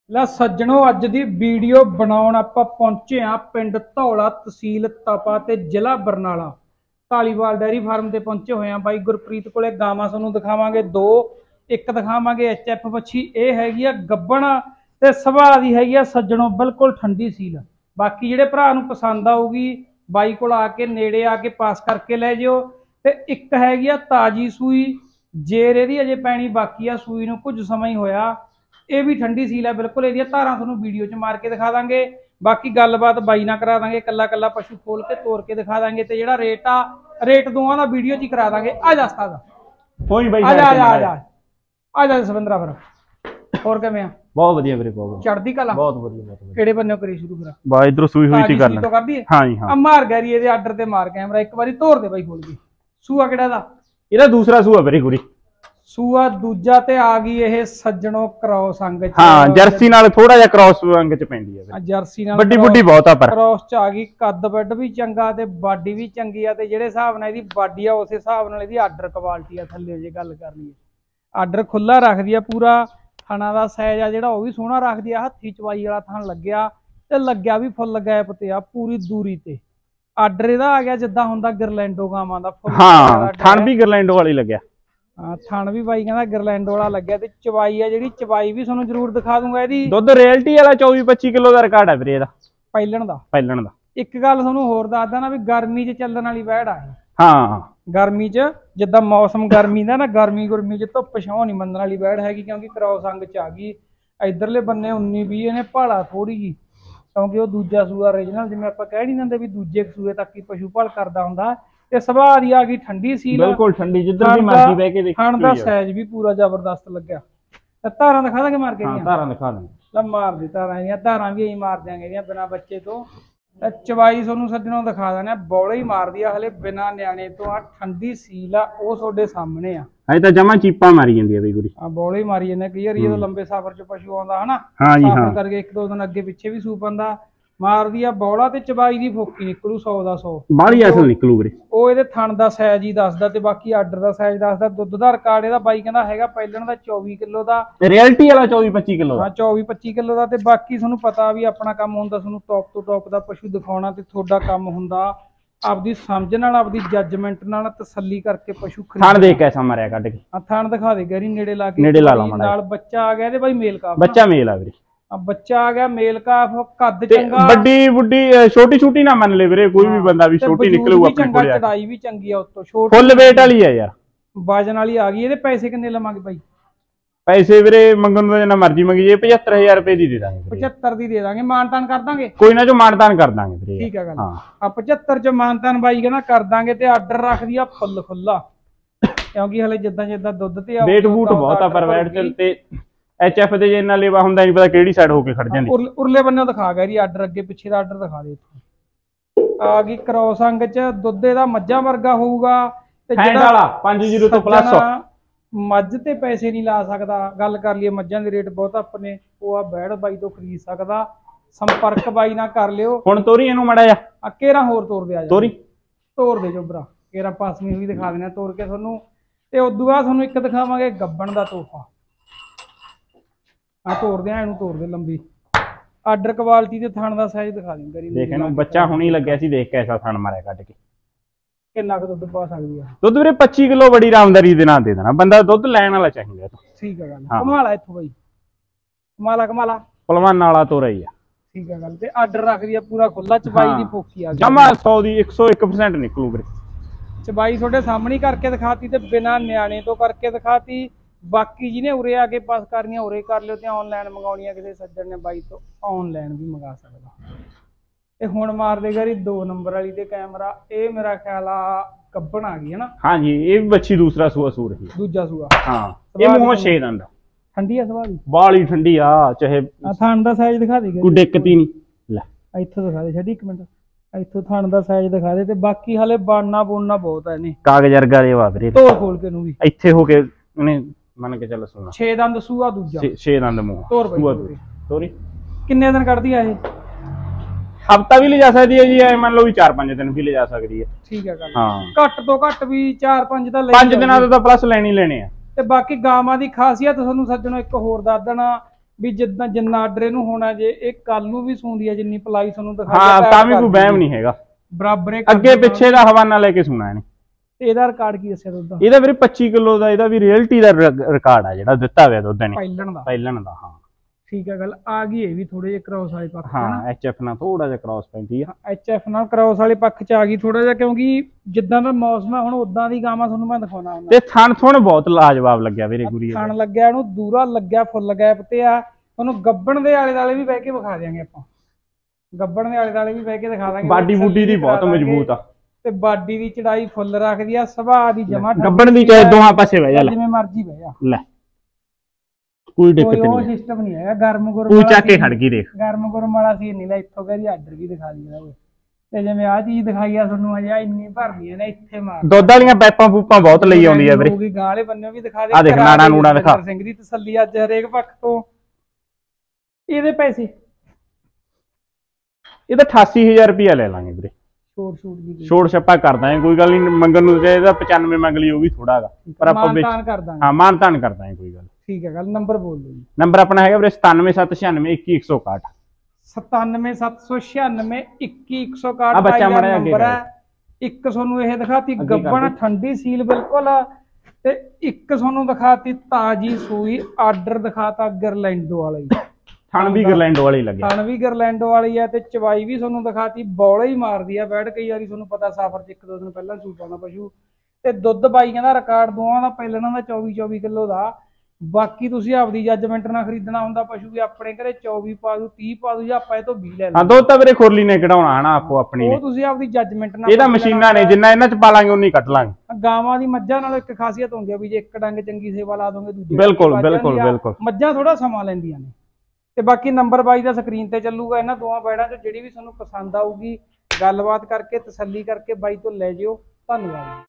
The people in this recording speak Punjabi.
ला सज्जणों अज दी वीडियो बनाउण आपां पहुंचे आ पिंड धौला तहसील तपा ते जिला बरनाला ढालीवाल डेयरी फार्म ते पहुंचे हुए हैं। बाई गुरप्रीत कोले गावां तुहानूं दिखावांगे दो, एक दिखावांगे HF बच्छी। ये हैगी आ गब्बण ते सुभाਅ दी हैगी आ सज्जणों बिल्कुल ठंडी सील। बाकी जिहड़े भरा नूं पसंद आऊगी बाई कोल आके नेड़े आके पास करके लै जिओ। ते एक हैगी आ ताजी सूई, जेर इहदी अजे पैणी बाकी आ, सूई नूं कुछ समय ही होया। ये भी ठंडी सील है बिल्कुल। ये धारा तुहानूं वीडियो च मार के दिखा देंगे। बाकी गलबात बाई ना करा देंगे, कला कला पशु खोल के तोड़ के दिखा देंगे। तो जिहड़ा रेट आ रेट दोवां दा वीडियो च करा देंगे। आ जा उस्ताद, आ जा जसविंदरा फिर होर किवें आ? बहुत वधिया वीरे, बहुत चढ़दी कला, बहुत वधिया। किहड़े बन्ने करी शुरू फिर? बा इधरों सूई हुई थी करना। तो कर दी हां जी हां। मार गैरी इहदे आर्डर ते मार कैमरा एक बारी तोड़ दे बाई खोल के। सूआ किहड़ा दा? इहदा दूसरा सूआ वीरे गुरी। सूआ दूजा ते आ गई ये सज्जणों क्रॉस अंग च। हां जर्सी नाल थोड़ा जिहा क्रॉस अंग च पैंदी है। जर्सी नाल बड्डी बुड्डी बहुत आ पर क्रॉस च आ गई। कद बैड भी चंगा ते बाडी भी चंगी आ। ते जिहड़े हिसाब नाल इहदी बाडी आ उस हिसाब नाल इहदी आर्डर क्वालिटी आ। थल्ले जे गल कर लईए आर्डर खुला रखदी आ पूरा। थाना दा साइज आ जिहड़ा ओह भी सोहना रखदी आ। हत्थी चवाई वाला थान लग्गिआ ते लग्गिआ भी फुੱਲ गैप ते आ पूरी दूरी ते। आर्डर इहदा आ गया जिद्दां हुंदा गिरलैंडो गावां दा। हां थान भी गिरलैंडो वाली लग्गिआ। हाँ थान भी बाई कहना गिरलैंडो वाला लग्गिआ। ते चवाई है जिहड़ी चवाई भी तुहानूं जरूर दिखा दूंगा। इहदी दुध रियल्टी वाला 24-25 किलो दा रिकॉर्ड है वीरे इहदा पैलण दा। पैलण दा। एक गल तुहानूं होर दसदा ना भी गर्मी च चलण वाली वैड़ आ। हां गर्मी च जिद्दां मौसम गर्मी दा ना, गर्मी गुरमी च धुप्प छां नहीं मनण वाली वैड़ हैगी। क्योंकि क्रॉस अंग च आ गई। इधरले बन्ने 19-20 इहने भाला थोड़ी जी, क्योंकि वह दूजा सूआ ओरिजिनल जिवें आपां कह नहीं दिंदे भी दूजे सूए तक ही पशु भल करदा हुंदा। ते सुभाਅ दी आ गई ठंडी सील, बिल्कुल ठंडी। जिधर भी मर्जी बैठ के देखो। खाण दा साइज भी पूरा जबरदस्त लग्गिआ। ते धारां दिखा देंगे मार के? हां धारां दिखा देंगे। ला मार दी धारां इहदियां, धारां भी मार देंगे इहदियां बिना बच्चे तो। चवाई तुहानूं सज्जणों दिखा देना बौले ही मार दी आ, हले बिना न्याणे तो आ। ठंडी सील आ ओह तुहाडे सामने आ। अजे तां जमा चीपा मारी जांदी है बई गुरी। आ बौले ही मारी जांदे कई वारी। जदों लंबे सफर च पशु आउंदा है ना, हां जी हां, करके एक दो दिन अगे पिछे भी सूप आंदा मार दी आ बौला। ते चवाई दी फोकी निकलू 100 दा 100 बाली असल निकलू वीरे। ਉਹ ਇਹਦੇ ਥਣ ਦਾ ਸਾਈਜ਼ ਹੀ ਦੱਸਦਾ ਤੇ ਬਾਕੀ ਆਰਡਰ ਦਾ ਸਾਈਜ਼ ਦੱਸਦਾ। ਦੁੱਧ ਦਾ ਰਿਕਾਰਡ ਇਹਦਾ ਬਾਈ ਕਹਿੰਦਾ ਹੈਗਾ ਪਹਿਲਣ ਦਾ 24 ਕਿਲੋ ਦਾ। ਰਿਐਲਿਟੀ ਵਾਲਾ 24-25 ਕਿਲੋ ਦਾ। ਹਾਂ 24-25 ਕਿਲੋ ਦਾ। ਤੇ ਬਾਕੀ ਤੁਹਾਨੂੰ ਪਤਾ ਵੀ ਆਪਣਾ ਕੰਮ ਹੁੰਦਾ ਤੁਹਾਨੂੰ ਟੌਪ ਤੋਂ ਟੌਪ ਦਾ ਪਸ਼ੂ ਦਿਖਾਉਣਾ। ਤੇ ਤੁਹਾਡਾ ਕੰਮ ਹੁੰਦਾ ਆਪਦੀ ਸਮਝ ਨਾਲ ਆਪਦੀ ਜੱਜਮੈਂਟ ਨਾਲ ਤਸੱਲੀ ਕਰਕੇ ਪਸ਼ੂ ਖਰੀਦਣਾ। ਥਣ ਦੇਖ ਕੈਸਾ ਮਾਰਿਆ ਕੱਢ ਕੇ। ਆ ਥਣ ਦਿਖਾ ਦੇ ਗੈਰੀ ਨੇੜੇ ਲਾ ਕੇ। ਨੇੜੇ ਲਾ ਲਾ ਮਾੜਾ ਨਾਲ ਬੱਚਾ ਆ ਗਿਆ ਇਹਦੇ ਬਾਈ ਮੇਲ ਕਾਫ। ਬੱਚਾ ਮੇਲ ਆ ਵੀਰੇ। ਬੱਚਾ ਆ ਗਿਆ ਮੇਲ ਕਾਫ। ਕੱਦ ਚੰਗਾ, ਵੱਡੀ ਬੁੱਢੀ ਛੋਟੀ ਛੋਟੀ ਨਾ ਮੰਨ ਲੈ ਵੀਰੇ ਕੋਈ ਵੀ ਬੰਦਾ ਵੀ ਛੋਟੀ ਨਿਕਲੂ ਆਪਣੇ ਕੋਲ। ਚੜਾਈ ਵੀ ਚੰਗੀ ਆ ਉੱਤੋਂ, ਛੋਟੀ ਫੁੱਲ weight ਵਾਲੀ ਆ ਯਾਰ, ਵਜਨ ਵਾਲੀ ਆ ਗਈ। ਇਹਦੇ ਪੈਸੇ ਕਿੰਨੇ ਲਵਾਂਗੇ ਬਾਈ? ਪੈਸੇ ਵੀਰੇ ਮੰਗਣ ਨੂੰ ਜਿੰਨਾ ਮਰਜ਼ੀ ਮੰਗੀਏ 75000 ਰੁਪਏ ਦੀ ਦੇ ਦਾਂਗੇ। 75 ਦੀ ਦੇ ਦਾਂਗੇ, ਮਾਨਤਾਨ ਕਰ ਦਾਂਗੇ। ਕੋਈ ਨਾ ਜੋ ਮਾਨਤਾਨ ਕਰ ਦਾਂਗੇ ਵੀਰੇ। ਠੀਕ ਹੈ ਗੱਲ। ਆ 75 ਚ ਮਾਨਤਾਨ ਬਾਈ ਕਹਿੰਦਾ ਕਰ ਦਾਂਗੇ। ਤੇ ਆਰਡਰ ਰੱਖਦੀ ਆ ਫੁੱਲ ਖੁੱਲਾ, ਕਿਉਂਕਿ ਹਲੇ ਜਿੱਦਾਂ ਜਿੱਦਾਂ ਦੁੱਧ ਤੇ ਵੇਟ ਬੂਟ ਬਹੁਤ ਆ ਪਰ ਵੈਟ ਚ। ਤੇ HF ਦੇ ਜੇ ਇੰਨਾ ਲੇਵਾ ਹੁੰਦਾ ਨਹੀਂ ਪਤਾ ਕਿਹੜੀ ਸਾਈਡ ਹੋ ਕੇ ਖੜ ਜਾਂਦੀ। ਉਰਲੇ ਬੰਨੇ ਦਿਖਾ ਗਿਆ ਜੀ ਆਰਡਰ, ਅੱਗੇ ਪਿੱਛੇ ਦਾ ਆਰਡਰ ਦਿਖਾ ਦੇ। ਆ ਗਈ ਕ੍ਰੋਸ ਅੰਗ ਚ, ਦੁੱਧ ਇਹਦਾ ਮੱਝਾਂ ਵਰਗਾ ਹੋਊਗਾ। ਤੇ ਜਿਹੜਾ 50 ਤੋਂ ਪਲੱਸ ਮੱਝ ਤੇ ਪੈਸੇ ਨਹੀਂ ਲਾ ਸਕਦਾ, ਗੱਲ ਕਰ ਲਈਏ ਮੱਝਾਂ ਦੇ ਰੇਟ ਬਹੁਤ ਆਪਣੇ, ਉਹ ਆ ਬੈੜ ਬਾਈ ਤੋਂ ਖਰੀਦ ਸਕਦਾ। ਸੰਪਰਕ ਬਾਈ ਨਾਲ ਕਰ ਲਿਓ। ਹੁਣ ਤੋਰੀ ਇਹਨੂੰ ਮੜਾ ਜਾ ਆ ਕੇਰਾ ਹੋਰ ਤੋਰ ਦੇ। ਆ ਤੋਰੀ ਤੋਰ ਦੇ ਜੋਬਰਾ ਕੇਰਾ ਪਾਸਵੀਂ ਵੀ ਦਿਖਾ ਦੇਣਾ ਤੋਰ ਕੇ ਤੁਹਾਨੂੰ। ਤੇ ਉਦੋਂ ਬਾਅਦ ਤੁਹਾਨੂੰ ਇੱਕ ਦਿਖਾਵਾਂਗੇ ਗੱਬਣ ਦਾ ਤੋਹਫਾ। ਆ ਤੋਰਦੇ ਆ ਇਹਨੂੰ, ਤੋਰਦੇ ਲੰਬੀ ਆਰਡਰ ਕੁਆਲਿਟੀ ਤੇ ਥਣ ਦਾ ਸਾਈਜ਼ ਦਿਖਾ ਦੇ ਕਰੀ। ਦੇਖ ਇਹਨੂੰ ਬੱਚਾ ਹੁਣੀ ਲੱਗਿਆ ਸੀ, ਦੇਖ ਕੈਸਾ ਥਣ ਮਾਰਿਆ ਕੱਢ ਕੇ। ਕਿੰਨਾ ਕੁ ਦੁੱਧ ਪਾ ਸਕਦੀ ਆ? ਦੁੱਧ ਵੀਰੇ 25 ਕਿਲੋ ਬੜੀ ਆਰਾਮਦਾਰੀ ਦੇ ਨਾਲ ਦੇ ਦੇਣਾ। ਬੰਦਾ ਦੁੱਧ ਲੈਣ ਵਾਲਾ ਚਾਹੀਦਾ। ਠੀਕ ਹੈ ਗੱਲ। ਕਮਾਲਾ ਇੱਥੋਂ ਬਾਈ, ਕਮਾਲਾ ਕਮਾਲਾ ਪਹਿਲਵਾਨ ਵਾਲਾ ਤੋਰਾ ਹੀ ਆ। ਠੀਕ ਹੈ ਗੱਲ। ਤੇ ਆਰਡਰ ਰੱਖਦੀ ਆ ਪੂਰਾ ਖੁੱਲਾ। ਚਬਾਈ ਦੀ ਫੋਕੀ ਆ ਜਮਾ 100 ਦੀ 101% ਨਿਕਲੂ ਵੀਰੇ। ਚਬਾਈ ਤੁਹਾਡੇ ਸਾਹਮਣੇ ਕਰਕੇ ਦਿਖਾਤੀ ਤੇ ਬਿਨਾ ਨਿਆਣੇ ਤੋਂ ਕਰਕੇ ਦਿਖਾਤੀ। ਬਾਕੀ ਜਿਹਨੇ ਉਰੇ ਆ ਕੇ ਪਾਸ ਕਰਨੀਆਂ ਉਰੇ ਕਰ ਲਿਓ। ਤੇ ਆਨਲਾਈਨ ਮੰਗਾਉਣੀਆਂ ਕਿਸੇ ਸੱਜਣ ਨੇ ਬਾਈ ਤੋਂ ਆਨਲਾਈਨ ਵੀ ਮੰਗਾ ਸਕਦਾ। ਤੇ ਹੁਣ ਮਾਰ ਦੇ ਗਰੀ 2 ਨੰਬਰ ਵਾਲੀ ਤੇ ਕੈਮਰਾ। ਇਹ ਮੇਰਾ ਖਿਆਲ ਆ ਕੱਬਣ ਆ ਗਈ ਹੈ ਨਾ? ਹਾਂਜੀ ਇਹ ਵੀ ਬੱਚੀ ਦੂਸਰਾ ਸੂਆ ਸੂ ਰਹੀ। ਦੂਜਾ ਸੂਆ। ਹਾਂ ਇਹ ਮੂੰਹ 6 ਦੰਦ ਠੰਡੀ ਆ ਸੁਭਾਅ ਦੀ, ਬਾਲੀ ਠੰਡੀ ਆ। ਚਾਹੇ ਥਣ ਦਾ ਸਾਈਜ਼ ਦਿਖਾ ਦੇ ਕੋਈ ਦਿੱਕਤ ਹੀ ਨਹੀਂ। ਲੈ ਇੱਥੋਂ ਦਿਖਾ ਦੇ, ਛੱਡੀ ਇੱਕ ਮਿੰਟ। ਇੱਥੋਂ ਥਣ ਦਾ ਸਾਈਜ਼ ਦਿਖਾ ਦੇ। ਤੇ ਬਾਕੀ ਹਲੇ ਬਾਨਾ ਬੋਨਾ ਬਹੁਤ ਆ ਇਹਨੇ। ਕਾਗਜ਼ ਵਰਗਾ ਦੇ ਵਾ ਵੀਰੇ। ਤੋੜ ਖੋਲ ਕੇ ਨੂੰ ਵੀ ਇੱਥੇ ਹੋ ਕੇ ਉਹਨੇ ਮੰਨ ਕੇ ਚੱਲ ਸੁਣਾ। 6 ਦੰਦ ਸੂਆ ਦੂਜਾ। 6 ਦੰਦ ਮੂੰਹ ਸੂਆ ਤੋਰੀ। ਕਿੰਨੇ ਦਿਨ ਕੱਢਦੀ ਆ ਇਹ? ਹਫਤਾ ਵੀ ਲੈ ਜਾ ਸਕਦੀ ਹੈ ਜੀ। ਐ ਮੰਨ ਲਓ ਵੀ 4-5 ਦਿਨ ਵੀ ਲੈ ਜਾ ਸਕਦੀ ਹੈ। ਠੀਕ ਹੈ ਗੱਲ। ਹਾਂ ਘੱਟ ਤੋਂ ਘੱਟ ਵੀ 4-5 ਤਾਂ 5 ਦਿਨਾਂ ਦਾ ਤਾਂ ਪਲੱਸ ਲੈਣੀ ਲੈਣੇ ਆ। ਤੇ ਬਾਕੀ ਗਾਵਾਂ ਦੀ ਖਾਸੀਅਤ ਤੁਹਾਨੂੰ ਸੱਜਣੋ ਇੱਕ ਹੋਰ ਦੱਸ ਦੇਣਾ ਵੀ ਜਿੱਦਾਂ ਜਿੰਨਾ ਆਰਡਰ ਇਹਨੂੰ ਹੋਣਾ, ਜੇ ਇਹ ਕੱਲ ਨੂੰ ਵੀ ਸੂੰਦੀ ਆ ਜਿੰਨੀ ਪਲਾਈ ਤੁਹਾਨੂੰ ਦਿਖਾਈ ਹਾਂ ਤਾਂ ਵੀ ਕੋਈ ਵਹਿਮ ਨਹੀਂ ਹੈਗਾ, ਬਰਾਬਰੇ ਅੱਗੇ ਪਿੱਛੇ ਦਾ ਹਵਾਨਾ ਲੈ ਕੇ ਸੁਣਾ ਇਹਨੇ। ਇਹਦਾ ਰਿਕਾਰਡ ਕੀ ਦੱਸਿਆ ਦੁੱਧ ਦਾ? ਇਹਦਾ ਵੀਰੇ 25 ਕਿਲੋ ਦਾ ਇਹਦਾ ਵੀ ਰਿਅਲਟੀ ਦਾ ਰਿਕਾਰਡ ਆ ਜਿਹੜਾ ਦਿੱਤਾ ਹੋਇਆ ਦੁੱਧ ਨੇ ਪਹਿਲਣ ਦਾ। ਹਾਂ ਠੀਕ ਹੈ, ਗੱਲ ਆ ਗਈ। ਇਹ ਵੀ ਥੋੜੇ ਜਿਹਾ ਕ੍ਰਾਸ ਵਾਲੇ ਪੱਖ ਹਾਂ ਐਚਐਫ ਨਾਲ ਥੋੜਾ ਜਿਹਾ ਕ੍ਰਾਸ ਪੈਂਦੀ ਆ, ਐਚਐਫ ਨਾਲ ਕ੍ਰਾਸ ਵਾਲੇ ਪੱਖ ਚ ਆ ਗਈ ਥੋੜਾ ਜਿਹਾ, ਕਿਉਂਕਿ ਜਿੱਦਾਂ ਦਾ ਮੌਸਮ ਹੈ ਹੁਣ ਉਦਾਂ ਦੀ ਗਾਵਾਂ ਤੁਹਾਨੂੰ ਮੈਂ ਦਿਖਾਉਣਾ ਹੁੰਦਾ। ਤੇ ਥਣ ਬਹੁਤ ਲਾਜਵਾਬ ਲੱਗਿਆ ਵੀਰੇ ਗੁਰੀ ਥਣ ਲੱਗਿਆ ਇਹਨੂੰ, ਦੂਰਾ ਲੱਗਿਆ, ਫੁੱਲ ਗੈਪ ਤੇ ਆ। ਤੁਹਾਨੂੰ ਗੱਬਣ ਦੇ ਆਲੇ ਦੁਆਲੇ ਵੀ ਬਹਿ ਕੇ ਵਿਖਾ ਦਿਆਂਗੇ ਆਪਾਂ, ਗੱਬਣ ਦੇ ਆਲੇ ਦੁਆਲੇ ਵੀ ਬਹਿ ਕੇ ਦਿਖਾ ਦਾਂਗੇ। ਬਾਡੀ ਬੂਡੀ ਦੀ ਬਹੁਤ ਮਜ਼ਬੂਤ ਆ ਤੇ ਬਾਡੀ ਦੀ ਚੜਾਈ ਫੁੱਲ ਰੱਖਦੀ ਆ, ਸੁਭਾਅ ਦੀ ਜਮਾ ਗੱਬਣ ਦੀ ਚਾਹੇ ਦੋਹਾਂ ਪਾਸੇ ਬਹਿ ਜਾ, ਜਿਵੇਂ ਮਰਜੀ ਬਹਿ ਜਾ, ਲੈ ਕੋਈ ਦਿੱਕਤ ਨਹੀਂ, ਉਹ ਸਿਸਟਮ ਨਹੀਂ ਹੈਗਾ। ਗਰਮ ਗੁਰਮ ਤੂੰ ਚੱਕ ਕੇ ਖੜ ਗਈ ਦੇਖ, ਗਰਮ ਗੁਰਮ ਵਾਲਾ ਸੀ ਨਹੀਂ ਲੈ, ਇੱਥੋਂ ਕਹਦੀ ਆਰਡਰ ਵੀ ਦਿਖਾ ਦਿੰਦਾ ਓਏ। ਤੇ ਜਿਵੇਂ ਆ ਚੀਜ਼ ਦਿਖਾਈ ਆ ਤੁਹਾਨੂੰ ਅਜੇ ਇੰਨੀ ਭਰਦੀ ਆ ਨਾ, ਇੱਥੇ ਮਾਰ ਦੁੱਧ ਵਾਲੀਆਂ ਪੈਪਾਂ ਪੂਪਾਂ ਬਹੁਤ ਲਈ ਆਉਂਦੀ ਆ ਵੀਰੇ। ਗਾਂ ਵਾਲੇ ਬੰਨਿਓ ਵੀ ਦਿਖਾ ਦੇ, ਆ ਦੇਖ ਨਾੜਾ ਨੂੜਾ ਦਿਖਾ। ਸਿੰਘ ਦੀ ਤਸੱਲੀ ਅੱਜ ਹਰੇਕ ਪੱਖ ਤੋਂ। ਇਹਦੇ ਪੈਸੇ ਇਹਦਾ 88000 ਰੁਪਇਆ ਲੈ ਲਾਂਗੇ ਵੀਰੇ, ਛੋੜ ਛੱਪਾ ਕਰ ਦਾਂਗੇ, ਕੋਈ ਗੱਲ ਨਹੀਂ। ਮੰਗਣ ਨੂੰ ਜੇ ਇਹਦਾ 95 ਮੰਗ ਲਈ ਉਹ ਵੀ ਥੋੜਾ ਹੈਗਾ, ਪਰ ਆਪਾਂ ਮਾਨਤਾਨ ਕਰ ਦਾਂਗੇ। ਹਾਂ ਮਾਨਤਾਨ ਕਰ ਦਾਂਗੇ, ਕੋਈ ਗੱਲ। ਠੀਕ ਹੈ, ਗੱਲ ਨੰਬਰ ਬੋਲ ਦਿਓ ਜੀ। ਨੰਬਰ ਆਪਣਾ ਹੈਗਾ ਵੀਰੇ 9776921161, 9776921161 ਆ ਬੱਚਾ ਮੜਾ ਨੰਬਰ ਹੈ। ਇੱਕ ਤੁਹਾਨੂੰ ਇਹ ਦਿਖਾਤੀ ਗੱਬਣ ਠੰਡੀ ਸੀਲ ਬਿਲਕੁਲ, ਤੇ ਇੱਕ ਤੁਹਾਨੂੰ ਦਿਖਾਤੀ ਤਾਜੀ ਸੂਈ, ਆਰਡਰ ਦਿਖਾਤਾ ਗਰਲੈਂਡੋ ਵਾਲਾ ਹੀ, ਥਣ ਵੀ ਗਰਲੈਂਡੋ ਵਾਲੀ ਲੱਗਿਆ, ਥਣ ਵੀ ਗਰਲੈਂਡੋ ਵਾਲੀ ਹੈ। ਤੇ ਚਵਾਈ ਵੀ ਤੁਹਾਨੂੰ ਦਿਖਾਤੀ ਬੌਲੇ ਹੀ ਮਾਰਦੀ ਆ ਬੈਠ। ਕਈ ਵਾਰੀ ਤੁਹਾਨੂੰ ਪਤਾ ਸਫ਼ਰ ਚ 1-2 ਦਿਨ ਪਹਿਲਾਂ ਸੂਟ ਆਉਂਦਾ ਪਸ਼ੂ। ਤੇ ਦੁੱਧ ਬਾਈਆਂ ਦਾ ਰਿਕਾਰਡ ਦੋਵਾਂ ਦਾ ਪਹਿਲਣਾ ਦਾ 24 ਕਿਲੋ ਦਾ। ਬਾਕੀ ਤੁਸੀਂ ਆਪਦੀ ਜੱਜਮੈਂਟ ਨਾਲ ਖਰੀਦਣਾ ਹੁੰਦਾ ਪਸ਼ੂ, ਵੀ ਆਪਣੇ ਘਰੇ 24 ਪਾ ਦੂ 30 ਪਾ ਦੂ, ਜਾਂ ਆਪਾਂ ਇਹ ਤੋਂ 20 ਲੈ ਹਾਂ ਦੁੱਧ ਤਾਂ ਵੀਰੇ ਖੁਰਲੀ ਨੇ ਕਢਾਉਣਾ ਹਨਾ ਆਪੋ ਆਪਣੀ ਨੇ, ਉਹ ਤੁਸੀਂ ਆਪਦੀ ਜੱਜਮੈਂਟ ਨਾਲ। ਇਹਦਾ ਮਸ਼ੀਨਾਂ ਨੇ, ਜਿੰਨਾ ਇਹਨਾਂ ਚ ਪਾ ਲਾਂਗੇ ਉਨੀ ਕੱਟ ਲਾਂਗੇ। ਗਾਵਾਂ ਦੀ ਮੱਝਾਂ ਨਾਲ ਇੱਕ ਖਾਸੀਅਤ ਹੁੰਦੀ ਆ ਵੀ ਜੇ ਇੱਕ ਡੰਗ ਚੰਗੀ ਸੇਵਾ ਲਾ ਦੋਗੇ ਦੂਜੇ ਬਿਲਕੁਲ ਬਿਲਕੁਲ ਬਿਲਕੁਲ, ਮੱਝਾਂ ਥੋੜਾ ਸਮਾਂ ਲੈਂਦੀਆਂ ਨੇ। ਤੇ ਬਾਕੀ ਨੰਬਰ 22 ਦਾ ਸਕਰੀਨ ਤੇ ਚੱਲੂਗਾ। ਇਹਨਾਂ ਦੋਵਾਂ ਬੈੜਾਂ ਚੋਂ ਜਿਹੜੀ ਵੀ ਤੁਹਾਨੂੰ ਪਸੰਦ ਆਊਗੀ ਗੱਲਬਾਤ ਕਰਕੇ ਤਸੱਲੀ ਕਰਕੇ ਬਾਈ ਤੋਂ ਲੈ ਜਿਓ। ਧੰਨਵਾਦ।